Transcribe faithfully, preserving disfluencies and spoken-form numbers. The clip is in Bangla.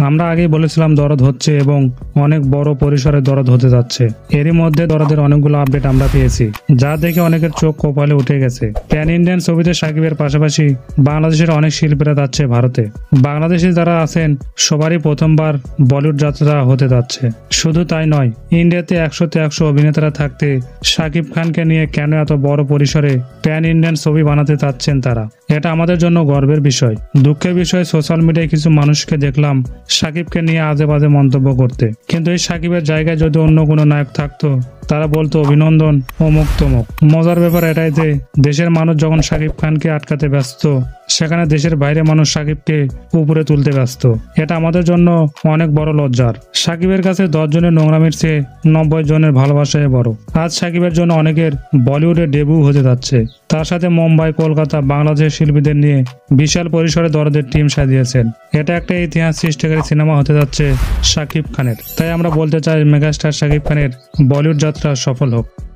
আমরা আগেই বলেছিলাম দরদ হচ্ছে এবং অনেক বড় পরিসরে দরদ হতে যাচ্ছে। এরই মধ্যে দরদের অনেকগুলো আপডেট আমরা পেয়েছি, যা দেখে অনেকের চোখ কপালে উঠে গেছে। প্যান ইন্ডিয়ান ছবিতে সাকিবের পাশাপাশি বাংলাদেশের অনেক শিল্পীরা যাচ্ছে ভারতে। বাংলাদেশে যারা আছেন সবারই প্রথমবার বলিউড যাত্রা হতে যাচ্ছে। শুধু তাই নয়, ইন্ডিয়াতে একশোতে একশো অভিনেতারা থাকতে সাকিব খানকে নিয়ে কেন এত বড় পরিসরে প্যান ইন্ডিয়ান ছবি বানাতে চাচ্ছেন তারা, এটা আমাদের জন্য গর্বের বিষয়। দুঃখের বিষয়, সোশ্যাল মিডিয়ায় কিছু মানুষকে দেখলাম সাকিবকে নিয়ে আজে বাজে মন্তব্য করতে, কিন্তু এই সাকিবের জায়গায় যদি অন্য কোনো নায়ক থাকতো তারা বলতো অভিনন্দন অমুক তমুক। মজার ব্যাপার এটাই যে দেশের মানুষ যখন সাকিব খানকে আটকাতে ব্যস্ত, সেখানে দেশের বাইরে মানুষ সাকিবকে উপরে তুলতে ব্যস্ত। এটা আমাদের জন্য অনেক বড় লজ্জার। সাকিবের কাছে দশ জনের নোংরামির চেয়ে নব্বই জনের ভালোবাসায় বড়। আজ সাকিবের জন্য অনেকের বলিউডে ডেবিউ হতে যাচ্ছে। তার সাথে মুম্বাই, কলকাতা, বাংলাদেশের শিল্পীদের নিয়ে বিশাল পরিসরে দরদের টিম সাজিয়েছেন। এটা একটা ইতিহাস সৃষ্টিকারী সিনেমা হতে যাচ্ছে সাকিব খানের। তাই আমরা বলতে চাই মেগাস্টার সাকিব খানের বলিউড যাত্রা সফল হোক।